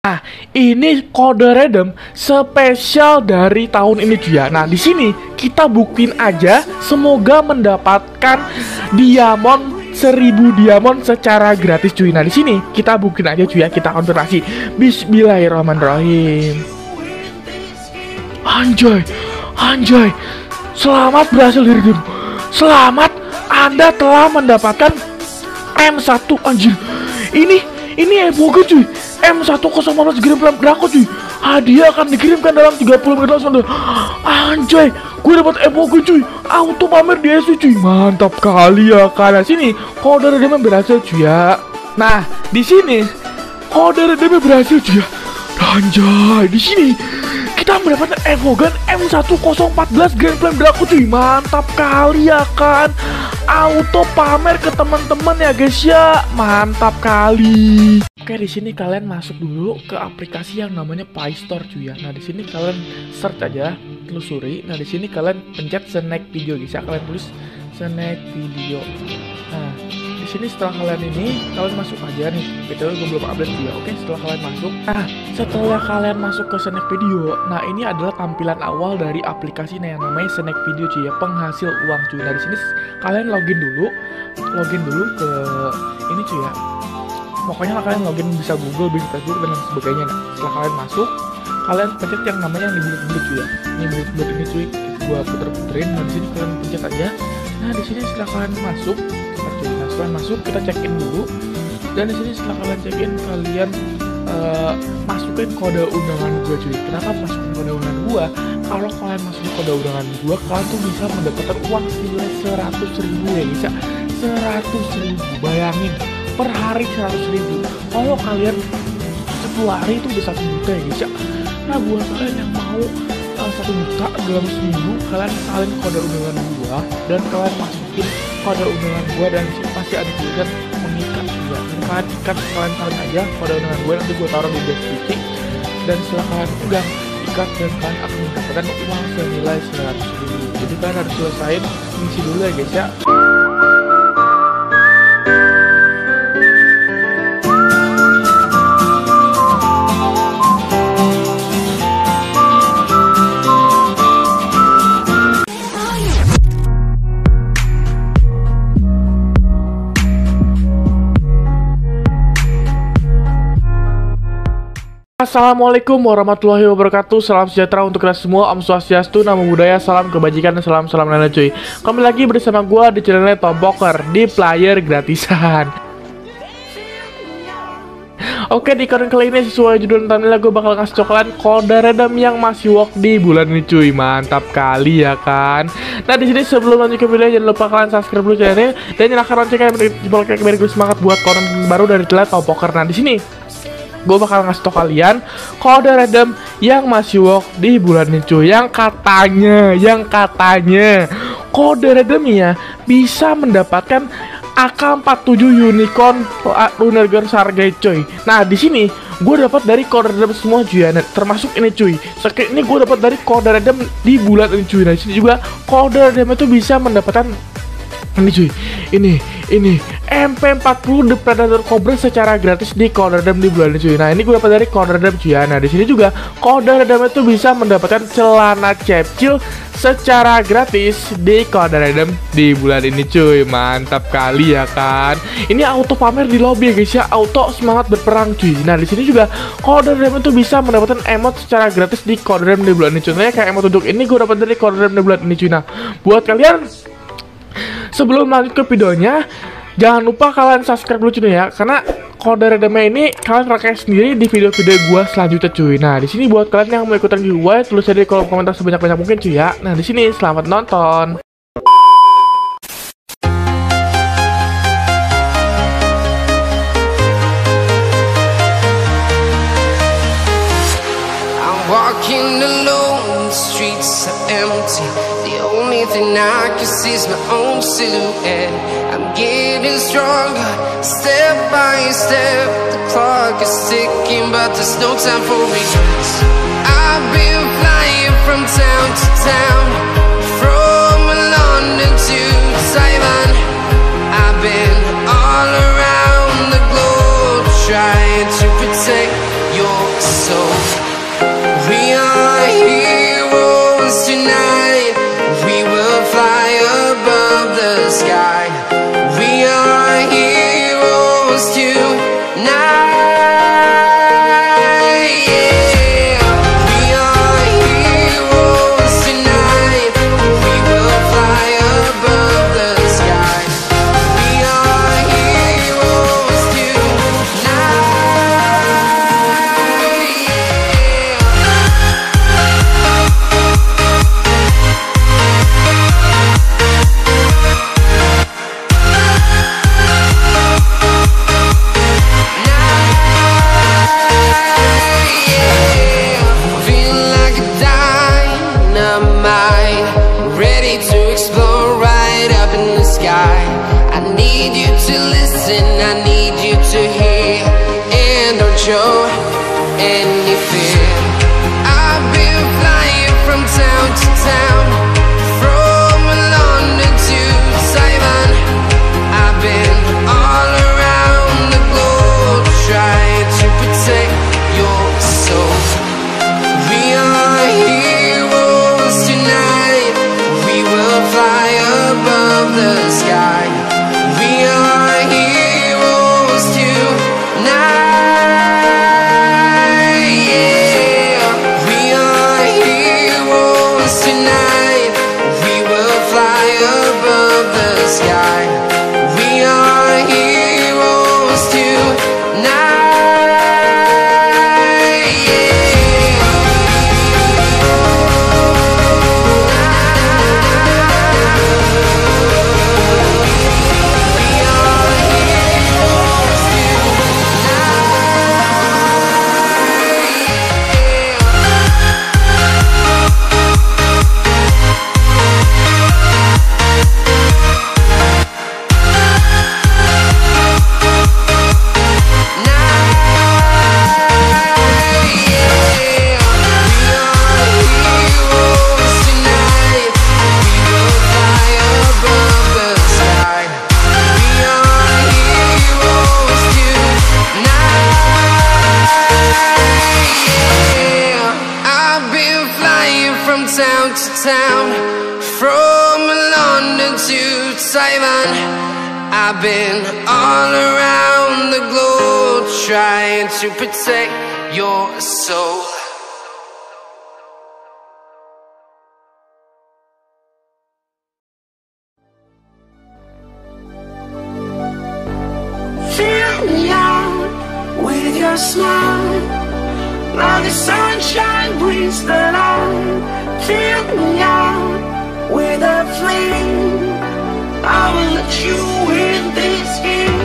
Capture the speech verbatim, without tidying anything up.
Nah, ini kode redeem spesial dari tahun ini cuy ya. Nah, di sini kita buktiin aja, semoga mendapatkan diamond seribu diamond secara gratis cuy. Nah, di sini kita buktiin aja cuy ya, kita konfirmasi. Bismillahirrahmanirrahim. Anjay, anjay. Selamat berhasil diredeem. Selamat, Anda telah mendapatkan M satu anjir. Ini ini Evoga cuy. M satu nol satu empat Grand Prix Draco cuy. Hadiah akan dikirimkan dalam tiga puluh menit langsung. Anjay, gue dapat Evoga cuy. Auto pamer di S U cuy. Mantap kali ya. Karena sini kode redeemnya berhasil cuy ya. Nah, di sini kode redeemnya berhasil cuy ya. Anjay, di sini kita mendapatkan Evogan M satu nol empat Grand Prix Draco cuy. Mantap kali ya kan. Auto pamer ke teman-teman ya guys ya. Mantap kali. Oke, di sini kalian masuk dulu ke aplikasi yang namanya Play Store cuy ya. Nah, di sini kalian search aja, telusuri. Nah, di sini kalian pencet snack video guys ya. Kalian tulis snack video. Nah, di sini setelah kalian ini kalian masuk aja nih. Betul, gue belum update juga. Oke, setelah kalian masuk. Nah, setelah kalian masuk ke snack video, nah ini adalah tampilan awal dari aplikasi yang namanya snack video cuy ya, penghasil uang cuy. Nah, di sini kalian login dulu, login dulu ke ini cuy ya. Pokoknya kalian login bisa Google, bisa Facebook dan lain sebagainya. Nah, setelah kalian masuk, kalian pencet yang namanya yang di bulut-bulut cuy ya. Ini bulut-bulut ini cuy, gua puter-puterin. Nah, di sini kalian pencet aja. Nah, di sini setelah kalian masuk, cuy. Nah, setelah masuk kita check in dulu. Dan di sini setelah kalian check in, kalian uh, masukin kode undangan gua cuy. Kenapa masukin kode undangan gua? Kalau kalian masukin kode undangan gua, kalian tuh bisa mendapatkan uang senilai seratus ribu ya bisa. seratus ribu, bayangin. Per hari seratus ribu. Kalau kalian sepuluh hari itu bisa satu juta ya guys ya. Nah, buat kalian yang mau uh, satu juta dalam seminggu, kalian salin kode undangan gua dan kalian masukin kode undangan gua, dan pasti ada tulisan mengikat juga. Dan kalian ikat, kalian salin aja kode undangan gua, nanti gua taruh di deskripsi. Dan setelah kalian udah ikat, dan kalian akan mendapatkan uang senilai seratus ribu. Jadi kalian harus selesaiin misi dulu ya guys ya. Assalamualaikum warahmatullahi wabarakatuh. Salam sejahtera untuk kita semua. Om Swastiastu, Namo Buddhaya, salam kebajikan dan salam salam nenek cuy. Kembali lagi bersama gua di channelnya Tompoker di player gratisan. Oke, di konten kali ini sesuai judul thumbnail gue bakal kasih coklat kode redeem yang masih work di bulan ini cuy. Mantap kali ya kan. Nah, di sini sebelum lanjut ke video, jangan lupa kalian subscribe dulu channelnya dan nyalakan loncengnya biar gue semangat buat konten baru dari channel Tompoker. Nah, di sini gue bakal ngasih tau kalian kode redeem yang masih work di bulan ini cuy. Yang katanya, yang katanya kode redeemnya bisa mendapatkan A K empat puluh tujuh Unicorn Lunar Sargai cuy. Nah, di sini gue dapat dari kode redeem semua cuy ya, termasuk ini cuy. Sekali ini gue dapat dari kode redeem di bulan ini cuy. Nah, di sini juga kode redeem itu bisa mendapatkan ini cuy, ini ini M P empat puluh The Predator Cobra secara gratis di kode redeem di bulan ini cuy. Nah, ini gue dapat dari kode redeem cuy ya. Nah, di sini juga kode redeem itu bisa mendapatkan celana Cepcil secara gratis di kode redeem di bulan ini cuy. Mantap kali ya kan. Ini auto pamer di lobby ya guys ya, auto semangat berperang cuy. Nah, di sini juga kode redeem itu bisa mendapatkan emot secara gratis di kode redeem di bulan ini cuy. Nah, kayak emot duduk ini gue dapat dari kode redeem di bulan ini cuy. Nah, buat kalian sebelum lanjut ke videonya, jangan lupa kalian subscribe dulu cuy ya, karena kode redeemnya ini kalian pakai sendiri di video-video gua selanjutnya cuy. Nah, di sini buat kalian yang mau ikutan giveaway, tulis aja di kolom komentar sebanyak-banyak mungkin cuy ya. Nah, di sini selamat nonton. I'm walking alone, the streets are empty. The only thing I can see is my own silhouette. I'm getting stronger, step by step. The clock is ticking, but there's no time for regrets. I've been flying from town to town, from London to Taiwan. I've been all around the globe, trying to protect your your soul. We are heroes tonight. We will fly above the sky. We are heroes tonight. Show any fear. I've been flying from town to town, from London to Taiwan. I've been all around the globe trying to protect your soul. We are heroes tonight. We will fly above the sky. We are heroes tonight. Town to town, from London to Taiwan. I've been all around the globe trying to protect your soul. Fill me out with your smile. Now the sunshine brings the light. Fill me out with a flame. I will let you in this game.